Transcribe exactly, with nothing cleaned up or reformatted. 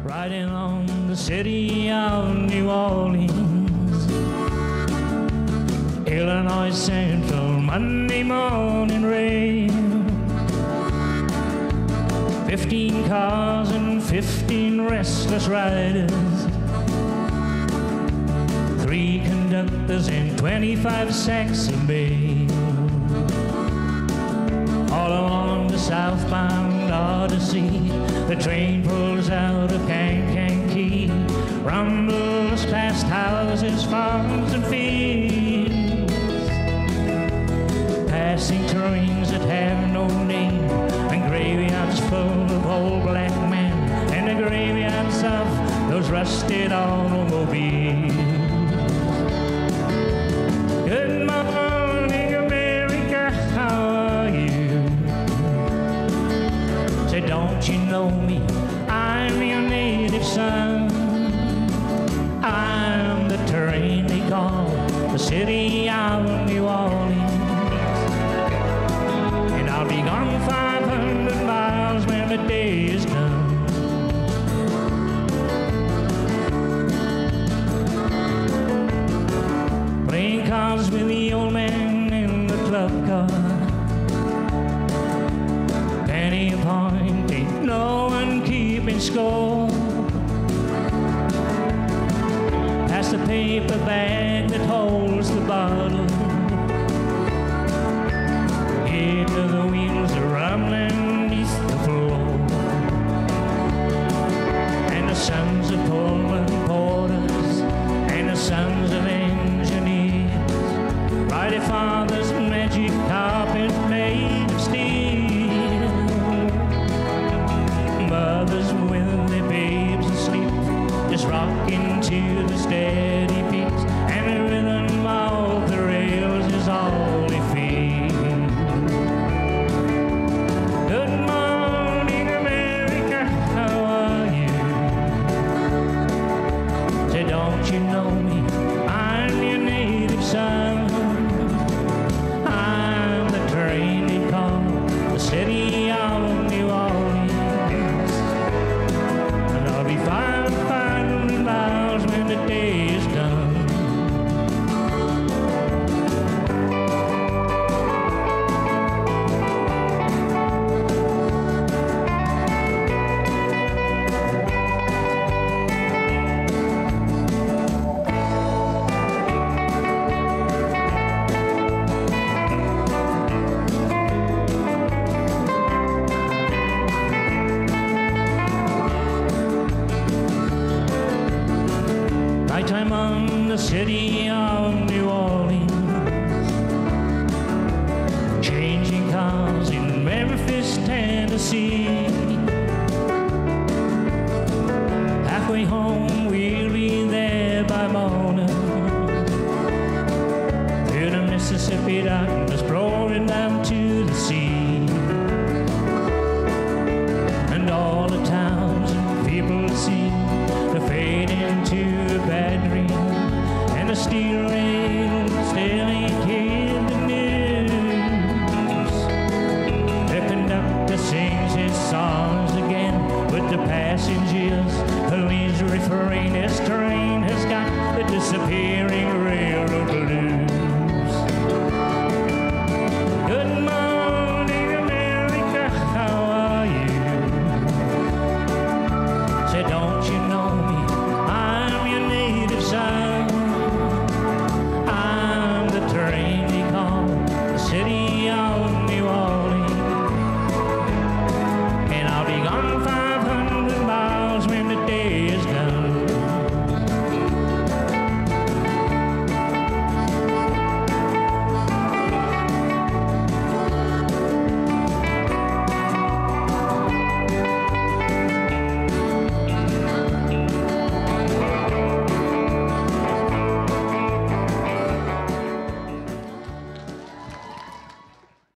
riding on the city of New Orleans. Illinois Central, Monday morning rain. Fifteen cars and fifteen restless riders. Three conductors and twenty-five sacks of mail. All along the southbound Odyssey, the train pulls out of Kankakee, rumbles past houses, farms, and fields, passing trains that have no name, and graveyards full of old black men, and the graveyards of those rusted automobiles. Good morning, America, how are you? Say, don't you know me? I'm your native son. I'm the train they call the city of New Orleans. And I'll be gone five hundred miles when the day is done. Playing cards with the old man in the club car. Penny a point, ain't no one keeping score. Pass the paper bag that holds the bottle. Hear the wheels are rumbling beneath the floor. And the sons of Pullman porters and the sons of engineers ride their father's magic carpet made of steel. Mothers with their babes asleep, just rocking to the steady beats, and the rhythm of the rails is all they feel. Good morning, America, how are you? Say, don't you know me? I'm your native son. I'm the train they call the city of New Orleans. And I'll be five hundred miles when the day is done. Nighttime on the city of New Orleans, changing cars in Memphis, Tennessee.